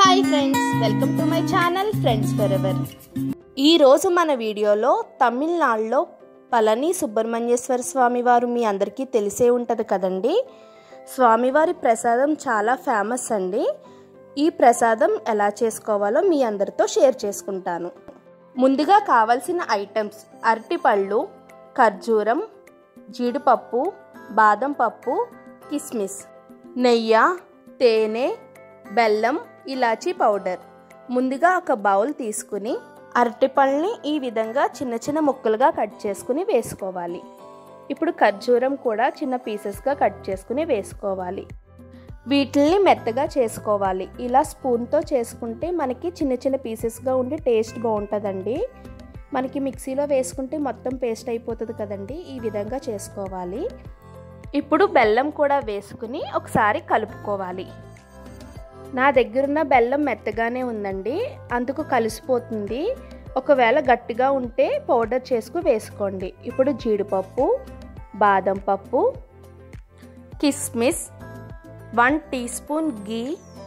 Hi friends, welcome to my channel friends forever. ఈరోజు మన వీడియోలో తమిళనాడులో పళని సుబ్రహ్మణ్యేశ్వర స్వామి వారు మీ అందరికీ తెలిసే ఉంటుంది కదండి. స్వామివారి ప్రసాదం చాలా ఫేమస్ అండి. ఈ ప్రసాదం ఎలా చేసుకోవాలో మీ అందరితో షేర్ చేసుకుంటాను. ముందుగా కావాల్సిన ఐటమ్స్: అరటిపళ్ళు, ఖర్జూరం, జీడిపప్పు, బాదం పప్పు, కిస్మిస్, నెయ్యి, తేనె, బెల్లం, ఇలాచీ పౌడర్. ముందుగా ఒక బౌల్ తీసుకుని అరటిపళ్ళని ఈ విధంగా చిన్న చిన్న ముక్కలుగా కట్ చేసుకుని వేసుకోవాలి. ఇప్పుడు ఖర్జూరం కూడా చిన్న పీసెస్గా కట్ చేసుకుని వేసుకోవాలి. వీటిల్ని మెత్తగా చేసుకోవాలి. ఇలా స్పూన్తో చేసుకుంటే మనకి చిన్న చిన్న పీసెస్గా ఉండి టేస్ట్ బాగుంటుందండి. మనకి మిక్సీలో వేసుకుంటే మొత్తం పేస్ట్ అయిపోతుంది కదండి. ఈ విధంగా చేసుకోవాలి. ఇప్పుడు బెల్లం కూడా వేసుకుని ఒకసారి కలుపుకోవాలి. నా దగ్గరున్న బెల్లం మెత్తగానే ఉందండి, అందుకు కలిసిపోతుంది. ఒకవేళ గట్టిగా ఉంటే పౌడర్ చేసుకు వేసుకోండి. ఇప్పుడు జీడిపప్పు, బాదం పప్పు, కిస్మిస్, 1 teaspoon ghee,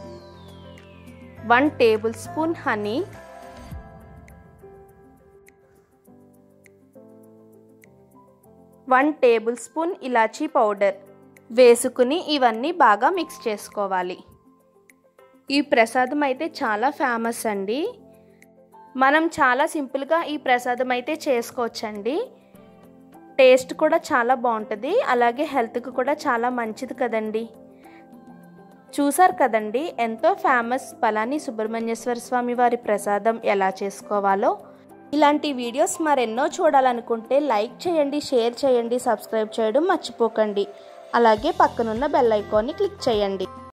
1 tablespoon honey, 1 tablespoon elaichi powder వేసుకుని ఇవన్నీ బాగా మిక్స్ చేసుకోవాలి. ఈ ప్రసాదం అయితే చాలా ఫేమస్ అండి. మనం చాలా సింపుల్గా ఈ ప్రసాదం అయితే చేసుకోవచ్చండి. టేస్ట్ కూడా చాలా బాగుంటుంది, అలాగే హెల్త్కి కూడా చాలా మంచిది కదండి. చూసారు కదండి, ఎంతో ఫేమస్ పళని సుబ్రహ్మణ్యేశ్వర స్వామి వారి ప్రసాదం ఎలా చేసుకోవాలో. ఇలాంటి వీడియోస్ మరెన్నో చూడాలనుకుంటే లైక్ చేయండి, షేర్ చేయండి, సబ్స్క్రైబ్ చేయడం మర్చిపోకండి. అలాగే పక్కనున్న బెల్ ఐకాన్ని క్లిక్ చేయండి.